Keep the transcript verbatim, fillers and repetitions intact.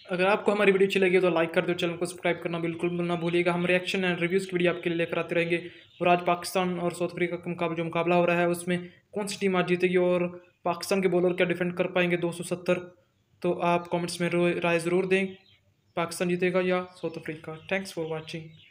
अगर आपको हमारी वीडियो अच्छी लगी तो लाइक कर दो, चैनल को सब्सक्राइब करना बिल्कुल ना भूलिएगा। हम रिएक्शन एंड रिव्यूज़ की वीडियो आपके लिए लेकर आते रहेंगे। और आज पाकिस्तान और साउथ अफ्रीका का मुकाबला जो मुकाबला हो रहा है उसमें कौन सी टीम आज जीतेगी और पाकिस्तान के बॉलर क्या डिफेंड कर पाएंगे दो सौ सत्तर, तो आप कमेंट्स में राय ज़रूर दें, पाकिस्तान जीतेगा या South Africa. Thanks for watching.